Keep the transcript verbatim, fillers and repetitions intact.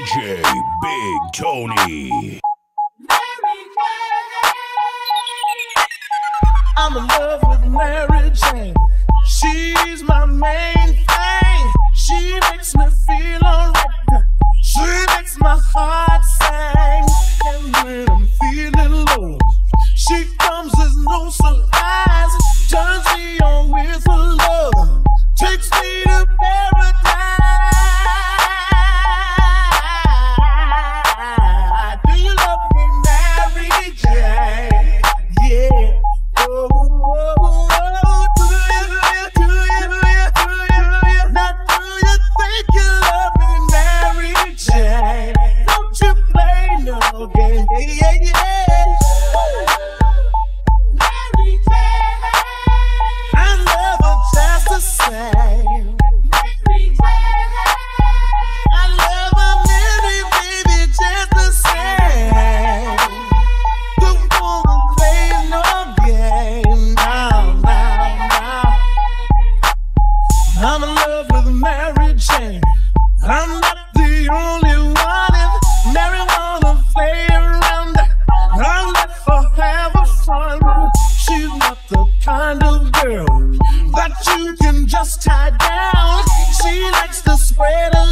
J Big Tony. I'm in love with Mary Jane. She's my main thing. She makes me feel alright. She makes my heart sing. And when I'm feeling low, she comes as no surprise. Turns me on with her love. Takes me to paradise. Do you love me, Mary Jane? Yeah. Oh, oh, oh, do you, do you, do you, do you, now do you think you love me, Mary Jane? Don't you play no game, yeah, yeah. Mary Jane, I love her just the same. Mary Jane, I love her, Mary, baby, just the same. Don't wanna play no game now, now, now. I'm in love with Mary Jane. I'm not the only one. If Mary wanna play around, I'll let her have a fun. She's not the kind of girl that you can just tie down. She likes to spread a